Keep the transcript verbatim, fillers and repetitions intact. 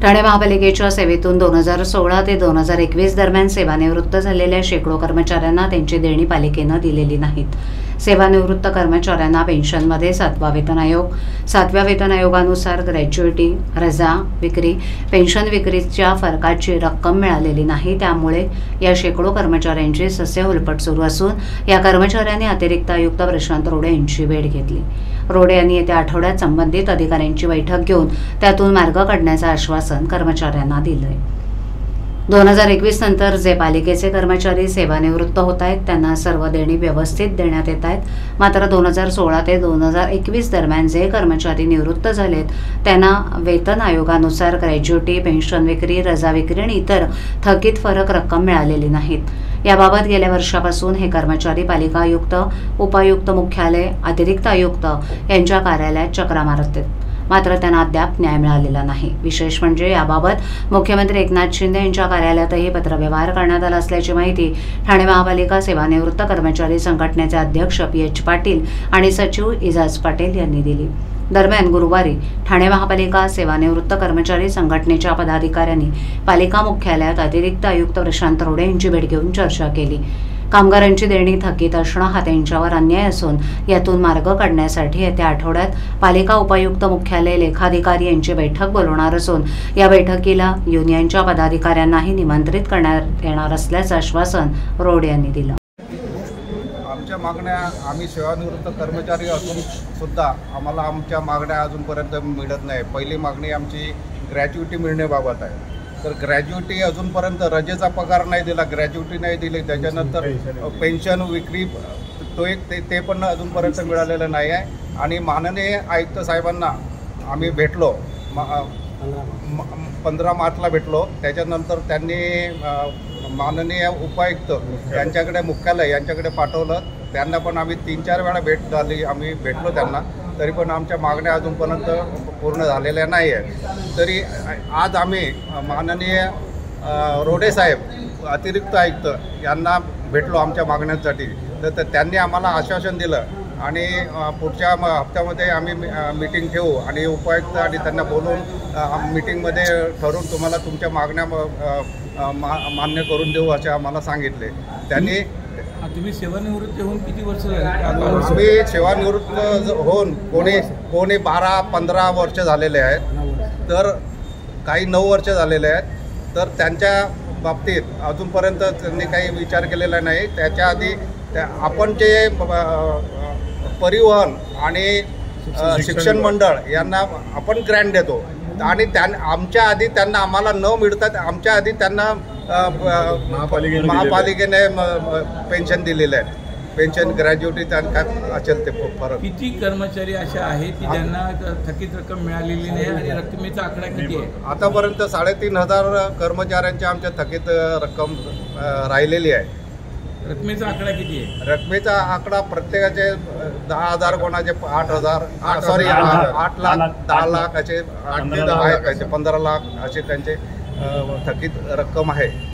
ठाणे महापालिकेच्या सेवेतून दोन हजार सोळा ते दोन हजार एकवीस दरम्यान सेवानिवृत्त झालेल्या शेकडो कर्मचाऱ्यांना त्यांची देणी पालिकेनं दिलेली नाहीत। सेवानिवृत्त कर्मचाऱ्यांना पेन्शनमध्ये सातवा वेतन आयोग, सातव्या वेतन आयोगानुसार ग्रॅज्युइटी, रजा, विक्री, पेन्शन विक्रीच्या फरकाची रक्कम मिळालेली नाही। त्यामुळे या शेकडो कर्मचाऱ्यांची सस्यहुलपट सुरू असून या कर्मचाऱ्यांनी अतिरिक्त आयुक्त प्रशांत रोडे यांची भेट घेतली। रोडे यांनी येत्या आठवड्यात संबंधित अधिकाऱ्यांची बैठक घेऊन त्यातून मार्ग काढण्याचं आश्वासन कर्मचाऱ्यांना दिलंय। दोन हजार एकवीस नंतर जे पालिकेचे कर्मचारी सेवानिवृत्त होत आहेत त्यांना सर्व देणी व्यवस्थित देण्यात येत आहेत। मात्र दोन हजार सोळा ते दोन हजार एकवीस दरम्यान जे कर्मचारी निवृत्त झालेत त्यांना वेतन आयोगानुसार ग्रॅज्युइटी, पेन्शन विक्री, रजा विक्री आणि इतर थकीत फरक रक्कम मिळालेली नाहीत। याबाबत गेल्या वर्षापासून हे कर्मचारी पालिका आयुक्त, उपायुक्त मुख्यालय, अतिरिक्त आयुक्त यांच्या कार्यालयात चक्रा मारत आहेत, मात्र त्यांना अद्याप न्याय मिळालेला नाही। विशेष म्हणजे याबाबत मुख्यमंत्री एकनाथ शिंदे यांच्या कार्यालयातही पत्रव्यवहार करण्यात आला असल्याची माहिती ठाणे महापालिका सेवानिवृत्त कर्मचारी संघटनेचे अध्यक्ष पी एच पाटील आणि सचिव इजाज पाटील यांनी दिली। दरम्यान गुरुवारी ठाणे महापालिका सेवानिवृत्त कर्मचारी संघटनेच्या पदाधिकाऱ्यांनी पालिका मुख्यालयात अतिरिक्त आयुक्त प्रशांत रोडे यांची भेट घेऊन चर्चा केली। कामगारांची देणी थकीत असणं हा त्यांच्यावर अन्याय असून यातून मार्ग काढण्यासाठी येत्या आठवड्यात पालिका उपायुक्त मुख्यालय, लेखाधिकारी यांची बैठक बोलवणार असून या बैठकीला युनियनच्या पदाधिकाऱ्यांनाही निमंत्रित करण्यात येणार असल्याचं आश्वासन रोड यांनी दिलं। आमच्या मागण्या, आम्ही सेवानिवृत्त कर्मचारी असून सुद्धा आम्हाला आमच्या मागण्या अजूनपर्यंत मिळत नाही। पहिली मागणी आमची ग्रॅज्युइटी मिळण्याबाबत आहे। तर ग्रॅज्युइटी अजूनपर्यंत रजेचा पगार नाही दिला, ग्रॅज्युइटी नाही दिली, त्याच्यानंतर पेन्शन विक्री तो एक ते ते पण अजूनपर्यंत मिळालेलं नाही आहे। आणि माननीय आयुक्त साहेबांना आम्ही भेटलो, पंधरा मार्चला भेटलो। त्याच्यानंतर त्यांनी माननीय उपायुक्त यांच्याकडे, मुख्यालय यांच्याकडे पाठवलं। त्यांना पण आम्ही तीन चार वेळा भेट झाली, आम्ही भेटलो त्यांना, तरी पण आमच्या मागण्या अजूनपर्यंत पूर्ण झालेल्या नाही आहेत। तरी आज आम्ही माननीय रोडे साहेब, अतिरिक्त आयुक्त यांना भेटलो आमच्या मागण्यांसाठी। तर त्यांनी आम्हाला आश्वासन दिलं आणि पुढच्या हप्त्यामध्ये आम्ही मीटिंग ठेवू आणि उपायुक्त आणि त्यांना बोलवून मीटिंगमध्ये ठरवून तुम्हाला तुमच्या मागण्या मान्य करून देऊ असे आम्हाला सांगितले त्यांनी। तुम्ही सेवानिवृत्त होऊन किती वर्ष झाली? आम्ही सेवानिवृत्त होऊन कोणी कोणी बारा पंधरा वर्ष झालेले आहेत, तर काही नऊ वर्ष झालेले आहेत। तर त्यांच्या बाबतीत अजूनपर्यंत त्यांनी काही विचार केलेला नाही। त्याच्या आधी आपण जे परिवहन आणि शिक्षण मंडळ यांना आपण ग्रँट देतो आणि त्यां आमच्या आधी त्यांना आम्हाला न मिळतात, आमच्या आधी त्यांना महापालिकेने पेन्शन दिलेलं आहे। पेन्शन, ग्रॅज्युइटी काय असेल ते फरक। किती कर्मचारी अशा आहेत की ज्यांना थकीत रक्कम मिळालेली नाही आणि रकमेचा आकडा किती आहे? आतापर्यंत साडेतीन हजार कर्मचाऱ्यांची आमच्या थकीत रक्कम राहिलेली आहे। रकमेचा आकडा किती आहे? रकमेचा आकडा प्रत्येकाचे दहा हजार, कोणाचे आठ हजार सॉरी आठ लाख दहा लाख असे आहेत, त्यांचे पंधरा लाख असे त्यांचे थकीत रक्कम आहे।